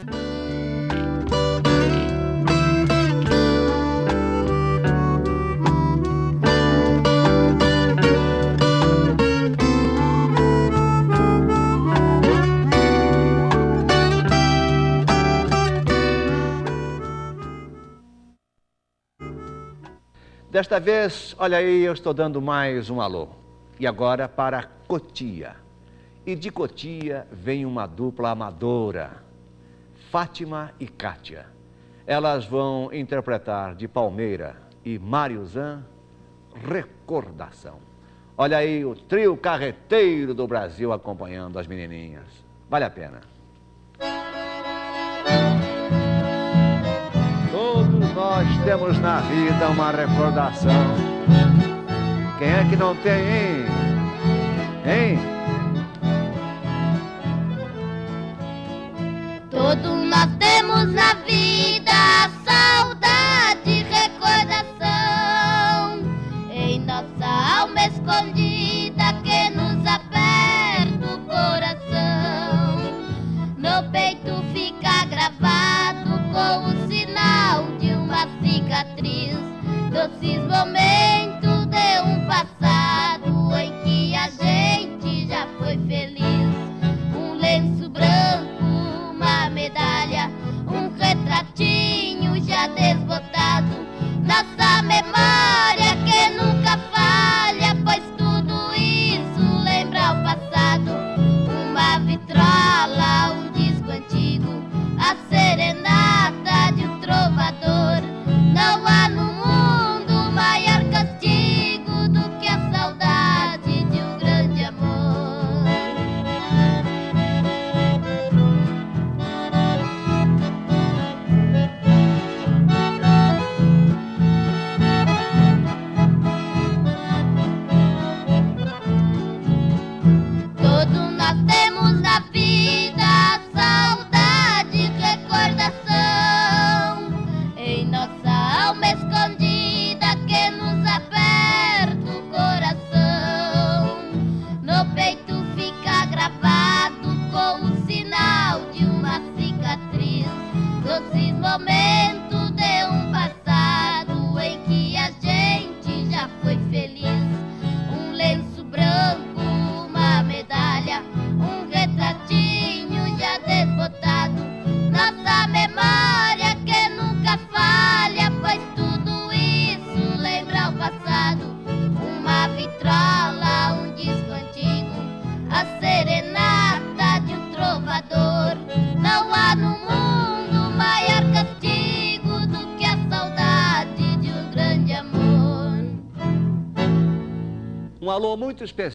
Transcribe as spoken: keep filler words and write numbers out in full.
Desta vez, olha aí, eu estou dando mais um alô. E agora para Cotia. E de Cotia vem uma dupla amadora, Fátima e Kátia. Elas vão interpretar de Palmeira e Mariuzan, Recordação. Olha aí o trio carreteiro do Brasil acompanhando as menininhas. Vale a pena. Todos nós temos na vida uma recordação. Quem é que não tem, hein? Hein? Todos nós temos na vida saudade, recordação em nossa alma escondida que nos aperta o coração. No peito fica gravado com o sinal de uma cicatriz, doces momentos de um passado em que a gente já foi feliz. Um lenço branco, uma medalha, um retratinho já desbotado, nossa memória que nunca falha, pois tudo isso lembra o passado. Uma vitrola, um disco antigo, a serenata de um trovador. Não há no mundo maior castigo do que a saudade de um grande amor. Todos nós temos na vida saudade, recordação em nossa alma escondida que nos aperta o coração. No peito fica gravado com o sinal de uma cicatriz, doces momentos de um passado em que a gente já foi feliz. Um lenço branco, uma medalha, um retratinho já desbotado, nossa memória que nunca falha, pois tudo isso lembra o passado. Uma vitrola, um disco antigo, a serenata de um trovador. Não há no mundo maior castigo do que a saudade de um grande amor. Um alô muito especial